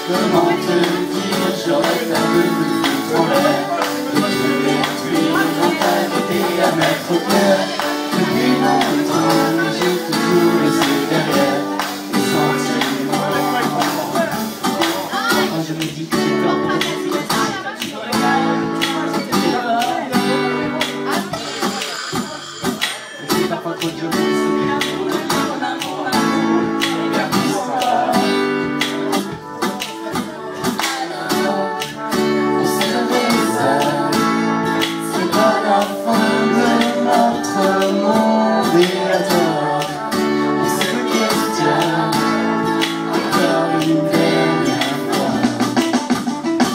Comment te dire, j'aurais perdu de foutre en l'air. De tous les pluies, mentalité à mettre au cœur. Depuis longtemps, mais j'ai toujours laissé derrière les sentiments. Quand je me dis que j'ai peur de me c'est parfois trop dur.